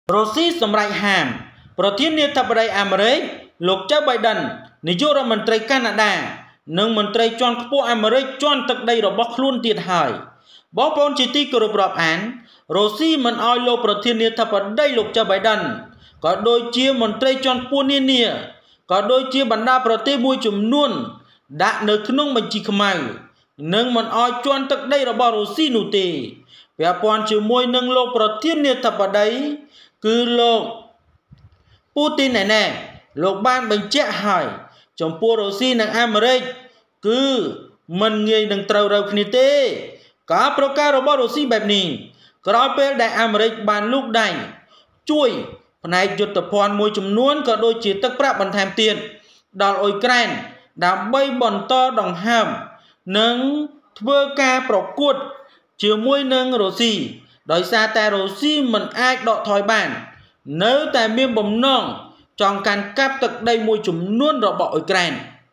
Rosie សម្រេចហាមប្រធានាធិបតីអាមេរិកលោកโจ Biden នាយករដ្ឋមន្ត្រីកាណាដានិងមន្ត្រីជាន់ខ្ពស់អាមេរិកជាន់ទឹកដីរបស់ខ្លួនទៀតហើយបងប្អូនជាទីគោរពរាប់អានរុស្ស៊ីមិនអោយលោកប្រធានាធិបតីលោកโจ Biden ក៏ដូចជាមន្ត្រីជាន់ខ្ពស់នានាក៏ដូចជាបណ្ដាប្រទេសមួយចំនួនដាក់នៅក្នុងបញ្ជីខ្មៅនិងមិនអោយជាន់ទឹកដីរបស់រុស្ស៊ីនោះទេពាក់ព័ន្ធជាមួយនឹងលោកប្រធានាធិបតីគឺលោកពូទីនណែលោកបានបញ្ជាក់ហើយចំពោះរុស្ស៊ីនិងអាមេរិកគឺមិនងាយនឹងត្រូវរើគ្នាទេការប្រកាសរបស់រុស្ស៊ីបែបនេះក្រោយពេលដែលអាមេរិកបានលូកដៃជួយផ្នែកយុទ្ធភ័ណ្ឌមួយចំនួនក៏ដូចជាទឹកប្រាក់បន្ថែមទៀតដល់អ៊ុយក្រែនដើម្បីបន្តដង្ហើមនិងធ្វើការប្រកួតជាមួយនឹងរុស្ស៊ីដោយសារតែរុស្ស៊ីមិនអាចដកថយបាននៅតែមានបំណងចង់កាន់កាប់ទឹកដីមួយចំនួនរបស់អ៊ុយក្រែន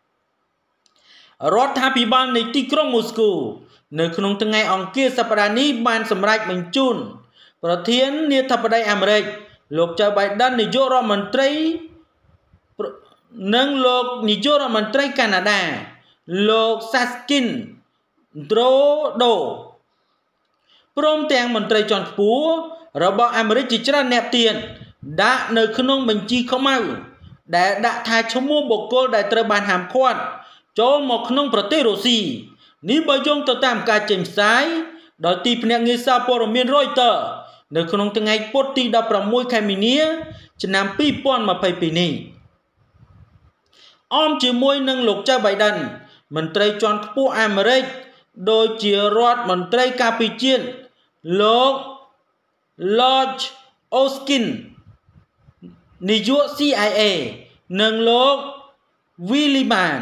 រដ្ឋាភិបាលនៃទីក្រុងមូស្គូនៅក្នុងថ្ងៃអង្គារសប្តាហ៍នេះបានសម្រេចបញ្ជូនប្រធានាធិបតីអាមេរិកលោកโจ Biden នាយករដ្ឋមន្ត្រីនិងលោកនាយករដ្ឋមន្ត្រីកាណាដាលោកJustin Trudeauព្រមទាំងមន្ត្រីជាន់ខ្ពស់របស់អាមេរិកជាច្រើនអ្នកទៀតដាក់នៅក្នុងបញ្ជីខ្មៅដែលដាក់ថាឈ្មោះបុគ្គលដែលត្រូវបានហាមឃាត់ចូលមកក្នុងប្រទេសរុស្ស៊ីនេះបើយោងទៅតាមការចេញផ្សាយដោយទីភ្នាក់ងារសារព័ត៌មាន Reuters នៅក្នុងថ្ងៃពុធទី16ខែមីនាឆ្នាំ2022នេះអមជាមួយនឹងលោកโจ Biden មន្ត្រីជាន់ខ្ពស់អាមេរិកដូចជារដ្ឋមន្ត្រីការពារជាតិលោក Lloyd Austin នាយក CIA និងលោក William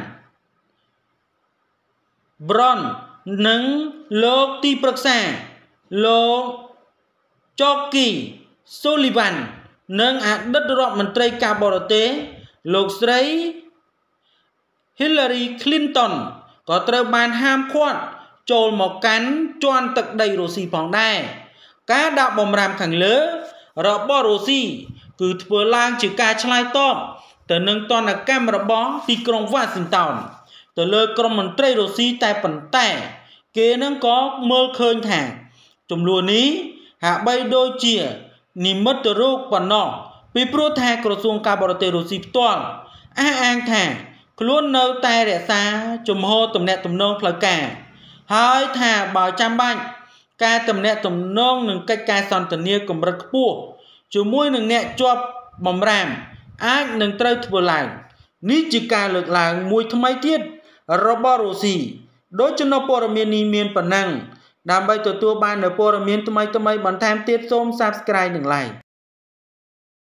Brown និងលោកទីប្រឹក្សាលោក Jake Sullivan និងអតីតរដ្ឋមន្ត្រីការបរទេសលោកស្រី Hillary Clinton ក៏ត្រូវបានហាមឃាត់ចូលមកកាន់ជាន់ទឹកដីរុស្ស៊ីផងដែរការដាក់បំរាមខាងលើរបស់រុស្ស៊ីគឺធ្វើឡើងជាការឆ្លើយតបទៅនឹងទណ្ឌកម្មរបស់ទីក្រុង Washington ទៅលើក្រុមមន្ត្រីរុស្ស៊ីតែប៉ុន្តែគេនឹងក៏មើលឃើញថាចំនួននេះហាក់បីដូចជានិមិត្តរូបប៉ុណ្ណោះពីព្រោះថាក្រសួងការបរទេសរុស្ស៊ីផ្ទាល់អះអាងថាខ្លួននៅតែរក្សាជំហរទំនាក់ទំនងផ្លូវការហើយថាបើចាំបាច់ការទំនាក់ទំនងនឹងកិច្ចការសន្ទនាកម្រិតខ្ពស់ជាមួយនឹងអ្នកជាប់បំរាមអាចនឹងត្រូវធ្វើឡើងនេះជាការលើកឡើងមួយថ្មីទៀតរបស់រុស្ស៊ីដោយចំណុចព័ត៌មាននេះមានប៉ុណ្ណឹងដើម្បីទទួលបាននូវព័ត៌មានថ្មីបន្ថែមទៀតសូម Subscribe និង Like